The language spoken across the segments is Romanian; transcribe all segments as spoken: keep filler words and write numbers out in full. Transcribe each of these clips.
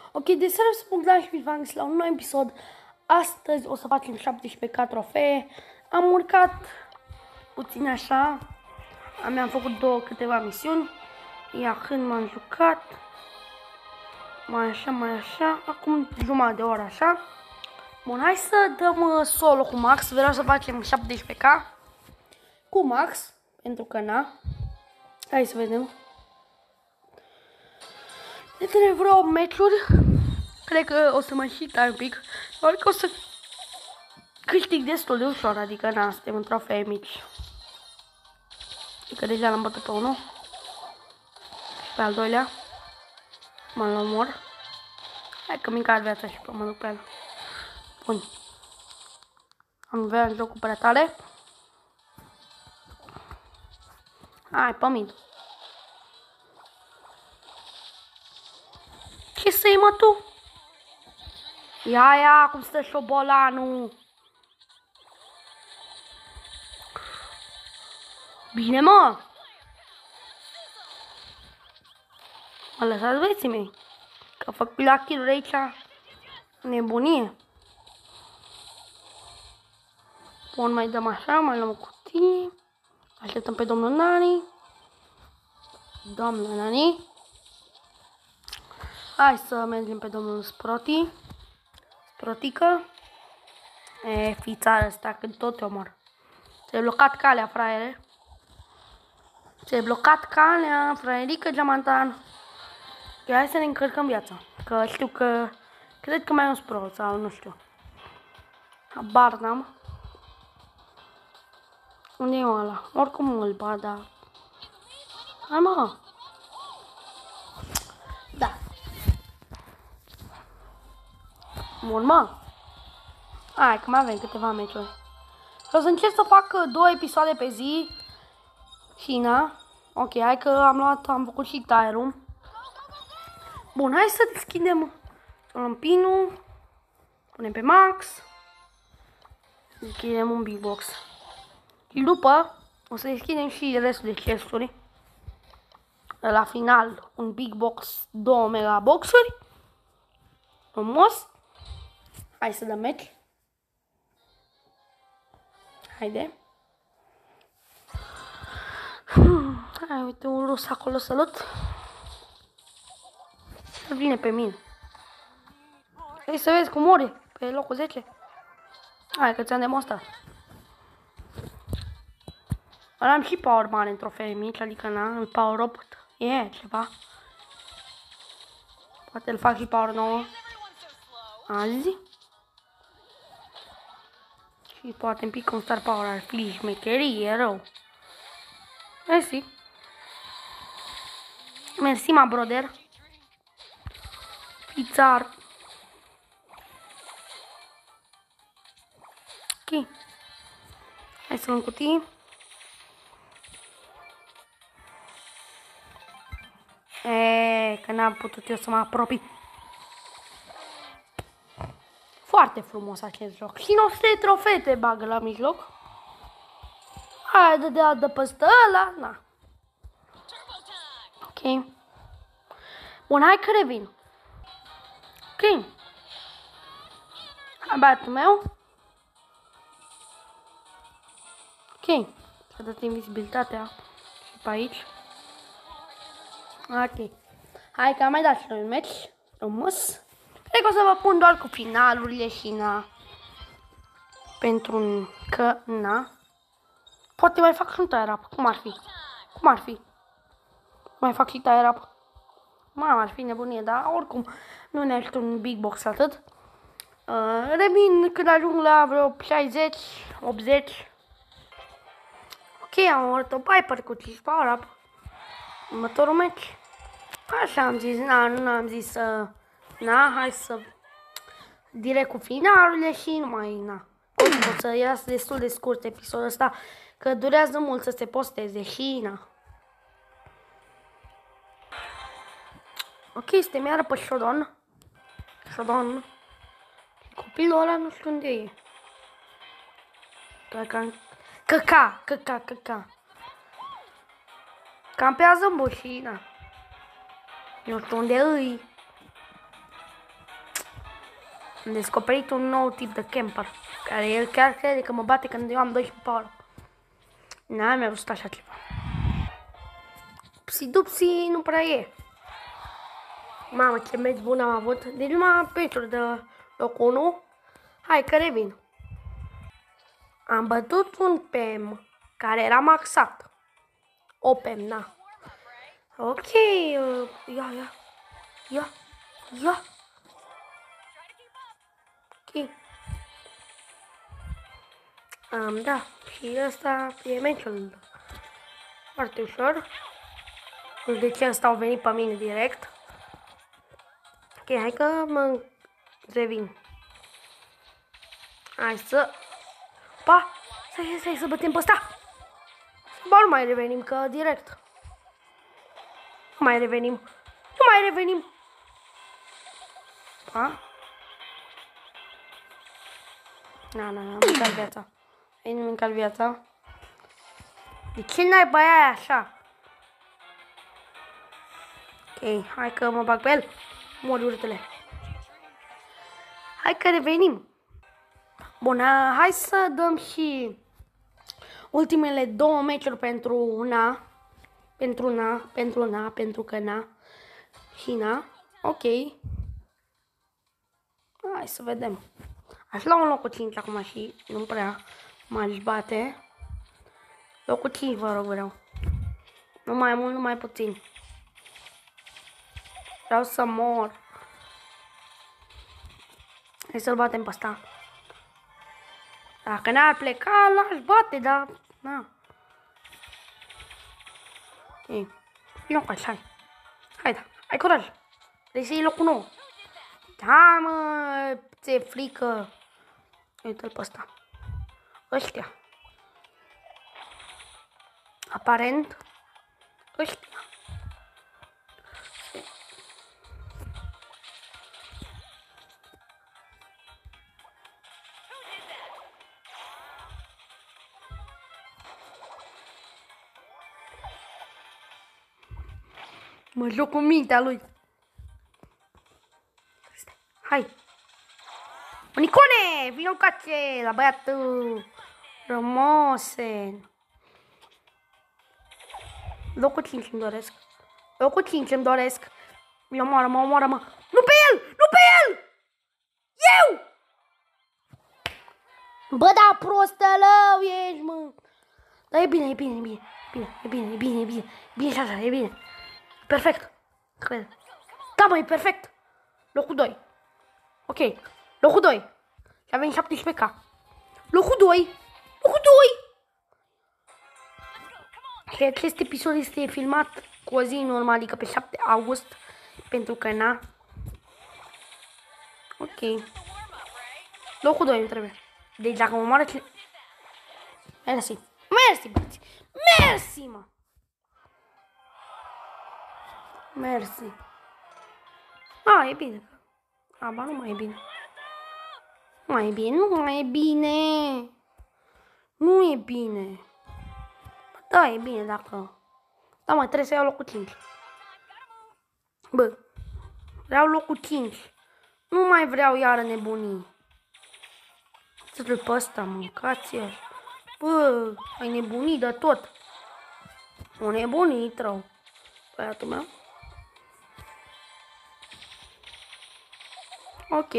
Ok, de seara să spun la și Vivanx la un nou episod. Astăzi o să facem șaptesprezece trofee. Am urcat puțin așa. Mi-am făcut două câteva misiuni. Iar când m-am jucat, mai așa, mai așa, acum jumătate de oră așa. Bun, hai să dăm uh, solo cu Max. Vreau să facem șaptesprezece K cu Max, pentru că na. Hai să vedem. Între vreo meciuri, cred că o să mă și tai un pic, doar că o să câștig destul de ușor, adică na, suntem în trofee mici. Adică deja l-am bătut pe unul. Și pe al doilea. Mă-l omor. Hai că mica ar viața și pe mă duc pe el. Bun. Am vrea în jocul prea tare. Hai, pe mine. Ce să-i mă tu? Ia, ia, cum stă șobolanul. Bine, mă. Mă lăsați băieții mei. Că fac la kill-uri aici. Nebunie. Bun, mai dăm așa, mai luăm o cutie. Așteptăm pe domnul Nani. Domnul Nani. Hai să mergem pe domnul Sproti. Sprotică. E, fițară ăsta, când tot te omor. Ți-ai blocat calea, fraiere. Ți-ai blocat calea, fraierică geamantan. Ok, hai să ne încărcăm viața. Că știu că... Cred că mai e un Sprot sau nu știu. Habar n-am. Unde e ăla? Oricum îl bat, dar... Hai, mă! Da. Bun, mă. Hai, că mai avem câteva meciuri. O să încerc să fac două episoade pe zi. Și na. Ok, hai că am luat, am făcut și tire-ul. Bun, hai să deschidem. Luăm pinul. Punem pe Max. Deschidem un big box. Și după o să deschidem și restul de chesturi. La final un big box, două mega boxuri. Frumos. Hai să dăm meci. Haide. Hai, uite un rus acolo, salut. Vine pe mine. Hai să vezi cum mori pe locul zece. Hai că ți-am demonstrat. Am și power mare în trofee mici, adică na, îl power up. E yeah, ceva. Poate îl fac și power nouă azi. Și poate îmi pică un star power, ar fi șmecherie, rău. Mersi. Mersi, ma brother. Fițar. Ok. Hai să luăm cutii. Eee, că n-am putut eu să mă apropii. Foarte frumos acest joc. Și nouă sute de trofee te bagă la mijloc. Hai, de de de păstă ăla, na. Ok. Bun, hai că revin. Ok. Hai, băiatul meu. Ok. S-a dat invizibilitatea și pe aici. Ok. Hai că am mai dat și noi un meci. Frumos. Cred că o să vă pun doar cu finalurile și na. Pentru că na. Poate mai fac și un tie-up. Cum ar fi? Cum ar fi? Mai fac și tie-up. Mamă, ar fi nebunie, dar oricum nu ne ajută un big box atât. Uh, revin când ajung la vreo șaizeci, optzeci. Ok, am omorât o Piper cu cinci power-up. Următorul meci. Așa am zis, na, nu am zis să... Na, hai să... Direct cu finalurile și nu mai, na. O să iasă destul de scurt episodul ăsta, că durează mult să se posteze și, na. Ok, suntem iară pe Showdown. Showdown. Copilul ăla nu știu unde e. Căca, căca, căca, căca. Campează în bușina. Nu știu unde îi. Am descoperit un nou tip de camper, care el chiar crede că mă bate când eu am doisprezece power. N-am mai văzut așa ceva. Psi-dupsi nu prea e. Mamă, ce meci bun am avut. Deci numai pentru de locul unu. Hai că revin. Am bătut un P M care era maxat. O P M, na. Ok, uh, ia, ia, ia, ia. Ok. Um, da, și ăsta e meciul foarte ușor. Nu știu de ce ăsta au venit pe mine direct. Ok, hai că mă revin. Hai să... Pa! Stai, stai, să bătem pe ăsta! Ba, nu mai revenim, că direct. Nu mai revenim. Nu mai revenim. Pa? Na, na, na, am mâncat viața. Ai nu mâncat viața. De ce n-ai băia așa? Ok, hai că mă bag pe el. Mori urtele. Hai că revenim. Bun, hai să dăm și ultimele două meciuri pentru una. Pentru una, pentru una, pentru că na. Și na. Ok. Hai să vedem. Aș lua un locul cinci acum și nu prea m-aș bate. Locul cinci, vă rog, vreau. Nu mai mult, nu mai puțin. Vreau să mor. Hai să-l batem pe ăsta. Dacă n-ar pleca, l-aș bate, dar... Na. Ok. Nu, hai, hai. Hai, da. Ai curaj. Vrei să iei locul nou. Da, mă, ți-e frică. Uite-l pe ăsta. Ăștia. Aparent. Ăștia. Mă joc cu mintea lui. Hai. Nicone, vino cace la băiatul Rămosen. Locul cinci îmi doresc. Locul cinci îmi doresc. Mi omoară, mă omoară, mă. Nu pe el! Nu pe el! Eu! Bă, da, prostălău ești, mă. Dar e bine, e bine, e bine. Bine, e bine, e bine, e bine. Bine și așa, e bine. Perfect. Cred. Da, mă, e perfect. Locul doi. Ok. Locul doi. Și avem șaptesprezece K. Locul doi. Locul doi. Și acest episod este filmat cu o zi în urmă, adică pe șapte august. Pentru că na. Ok. Locul doi îmi trebuie. Deci dacă mă moară cine... Mersi. Mersi, băieți. Mersi, mă. Mersi. A, e bine. A, ba, nu mai e bine. Nu mai e bine, nu mai e bine. Nu e bine. Da, e bine dacă... Da, mă, trebuie să iau locul cinci. Bă, vreau locul cinci. Nu mai vreau iară nebunii. Să-l pe ăsta, mâncați-l. Bă, ai nebunit de tot. O nebunit rău. Băiatul meu. Ok.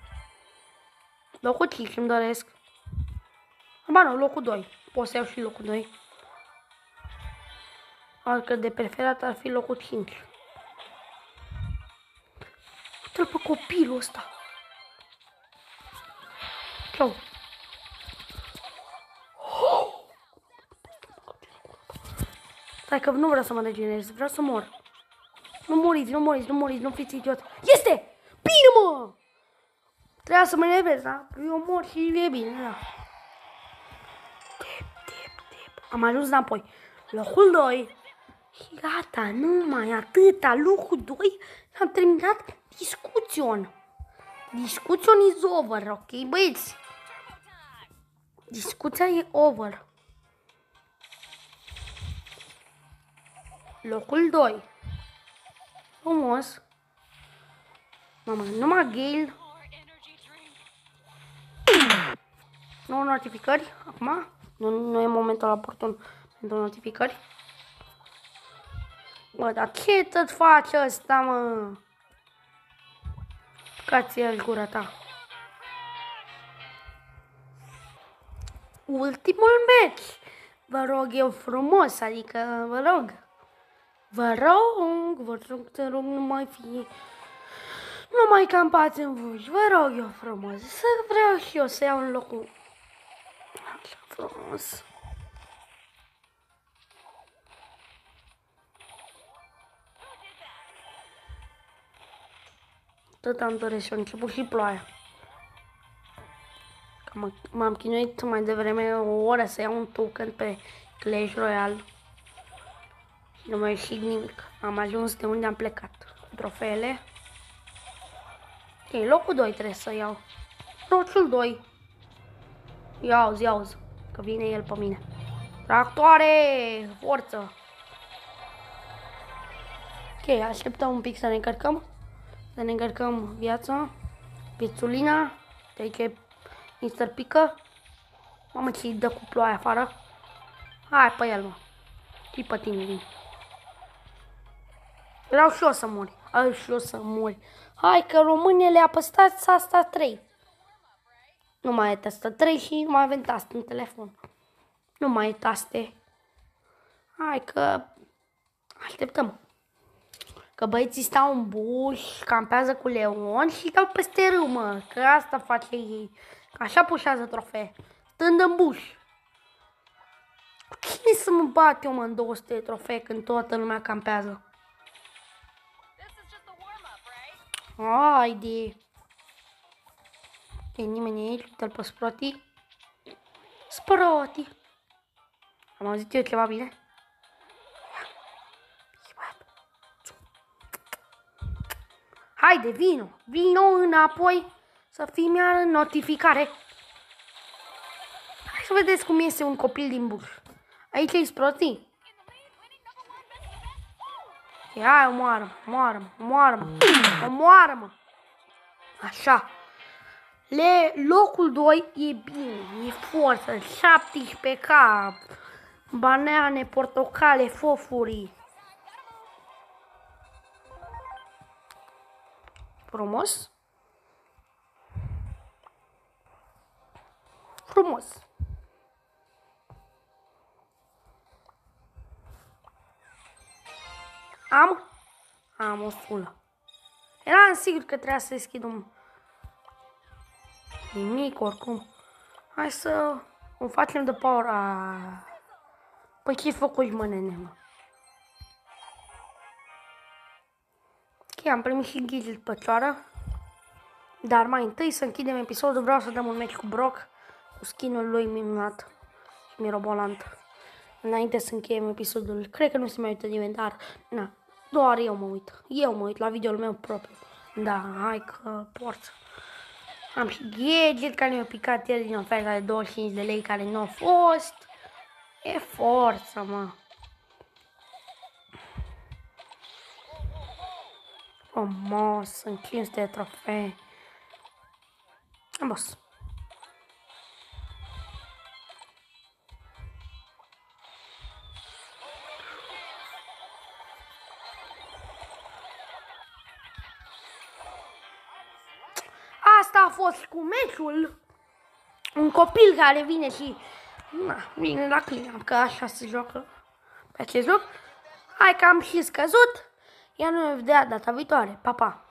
Locul cinci îmi doresc. Ba nu, locul doi. Pot să iau și locul doi. Adică de preferat ar fi locul cinci. Uite-l pe copilul ăsta. Ciao. Stai că nu vreau să mă regenerez, vreau să mor. Nu muriți, nu muriți, nu muriți, nu fiți idiot. Este! Bine, mă! Trebuia să mă enervez, da? Eu mor și e bine, da. Tip, tip, tip. Am ajuns înapoi. Locul doi. Și gata, numai atâta. Locul doi. Am terminat discuțion. Discuțion is over, ok, băieți? Discuția e over. Locul doi. Frumos. Mama, numai Gale. Nu notificări acum. Nu, nu e momentul oportun pentru notificări. Bă, dar ce tot face ăsta, mă? Cați-l gura ta. Ultimul meci. Vă rog eu frumos, adică vă rog. Vă rog, vă rog, te rog, nu mai fie. Nu mai campați în vuși, vă rog eu frumos. Să vreau și eu să iau în locul. Așa frumos. Tot am doresc și a început și ploaia. M-am chinuit mai devreme o oră să iau un token pe Clash Royale. Și nu mai ieșit nimic. Am ajuns de unde am plecat. Cu trofeele. Ok, locul doi trebuie să iau. Locul doi. Iauzi, iauzi. Că vine el pe mine. Tractoare! Forță! Ok, așteptăm un pic să ne încărcăm. Să ne încărcăm viața. Pițulina. Take mister Pică. Mamă, ce-i dă cu ploaia afară. Hai pe el, mă. Și pe tine vin. Vreau și eu să mori. Hai și eu să mori. Hai că românele apăsați asta trei. Nu mai e tastă trei și nu mai avem taste în telefon. Nu mai e taste. Hai că așteptăm. Că băieții stau în buș, campează cu Leon și stau peste râu, mă. Că asta face ei. Așa pușează trofee. Stând în buș. Cu cine să mă bat eu, mă, în două sute de trofee când toată lumea campează? Haide. E nimeni aici, uite-l pe Sproti. Sproti. Am auzit eu ceva bine? Haide, vino. Vino înapoi să fii iar în notificare. Hai să vedeți cum iese un copil din buș. Aici e Sproti. Hai, omoară-mă, omoară-mă, omoară-mă, omoară-mă. Așa. Le, locul doi e bine, e forță, șaptesprezece K, banane, portocale, fofuri. Frumos. Frumos. Am? Am o sulă. Eram sigur că trebuia să deschid un... Nimic, oricum. Hai să o facem de power. A... Păi ce-i făcut, mă, nene, mă? Ok, am primit și gadget pe cioară. Dar mai întâi să închidem episodul. Vreau să dăm un match cu Brock. Cu skin-ul lui minunat și mirobolant. Înainte să încheiem episodul. Cred că nu se mai uită nimeni, dar... Na, doar eu mă uit. Eu mă uit la videoul meu propriu. Da, hai că porță. Am și gadget care mi-a picat el din oferta de douăzeci și cinci de lei care nu a fost. E forță, mă. Frumos, sunt cinci sute de trofee. Am boss. Asta a fost cu meciul. Un copil care vine și na, vine la clean, că așa se joacă pe acest joc. Hai că am și scăzut. Iar noi vedea data viitoare. Pa, pa!